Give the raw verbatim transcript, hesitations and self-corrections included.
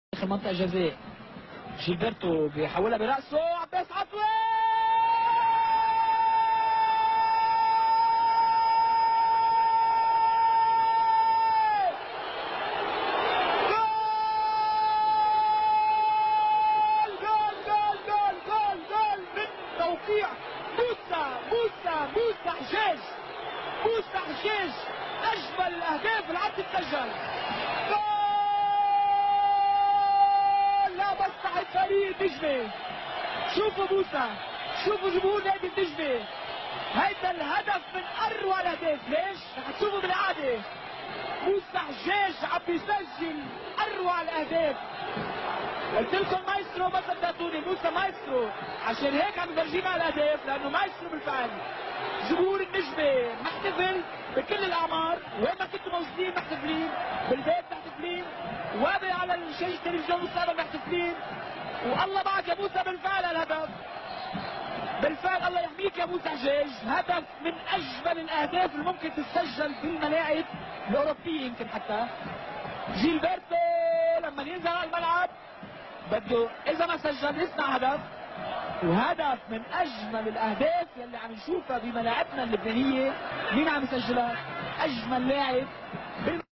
داخل منطقة جزاء. جيلبرتو بيحولها برأسه. عباس عطوة جول جول جول جول جول جول من توقيع موسى موسى موسى حجاج. موسى حجاج أجمل الأهداف اللي عم تتسجل. فريق النجمة. شوفوا موسى، شوفوا جمهور نادي النجمة، هيدا الهدف من اروع الاهداف. ليش؟ رح تشوفوا بالعادة موسى حجاج عم بيسجل اروع الاهداف. قلت لكم مايسترو ما صدقتوني، موسى مايسترو، عشان هيك عم يفرجينا على الاهداف، لانه مايسترو بالفعل. جمهور النجمة محتفل بكل الاعمار، وين ما كنتوا موجودين محتفلين، بالبيت محتفلين، وعلى شاشة التلفزيون مستقبل محتفلين. والله معك يا موسى بالفعل الهدف. بالفعل الله يحميك يا موسى حجاج، هدف من اجمل الاهداف اللي ممكن تسجل في الملاعب الاوروبيه يمكن حتى. جيلبرتو لما ينزل على الملعب بده اذا ما سجل يصنع هدف، وهدف من اجمل الاهداف يلي عم نشوفها بملاعبنا اللبنانيه. مين عم يسجلها؟ اجمل لاعب